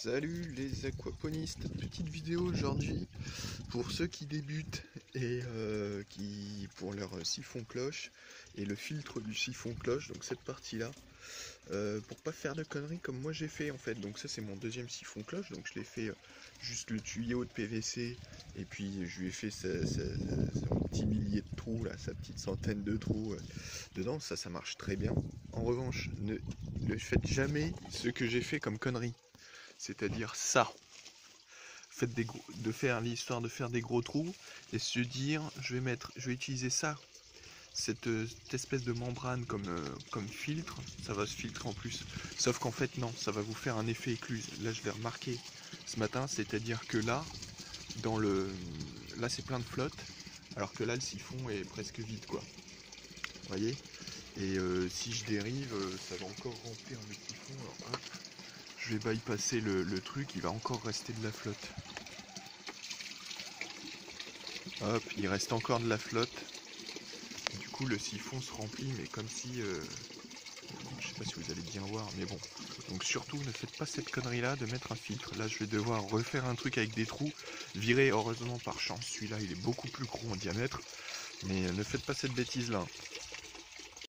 Salut les aquaponistes, petite vidéo aujourd'hui pour ceux qui débutent et qui pour leur siphon cloche et le filtre du siphon cloche, donc cette partie là, pour pas faire de conneries comme moi j'ai fait en fait. Donc ça c'est mon deuxième siphon cloche, donc je l'ai fait juste le tuyau de PVC et puis je lui ai fait son petit millier de trous là, sa petite centaine de trous dedans. Ça marche très bien. En revanche, ne faites jamais ce que j'ai fait comme connerie. C'est-à-dire ça. Faites de faire l'histoire de faire des gros trous et se dire je vais utiliser ça, cette espèce de membrane comme filtre, ça va se filtrer en plus. Sauf qu'en fait non, ça va vous faire un effet écluse. Là je l'ai remarqué ce matin, c'est-à-dire que là, là c'est plein de flotte, alors que là le siphon est presque vide quoi. Vous voyez? Et si je dérive, ça va encore remplir le siphon. Alors, hop. Je vais bypasser le truc, il va encore rester de la flotte. Hop, il reste encore de la flotte. Du coup, le siphon se remplit, mais comme si... je sais pas si vous allez bien voir, mais bon. Donc surtout, ne faites pas cette connerie-là de mettre un filtre. Là, je vais devoir refaire un truc avec des trous. Virer, heureusement, par chance. Celui-là, il est beaucoup plus gros en diamètre. Mais ne faites pas cette bêtise-là.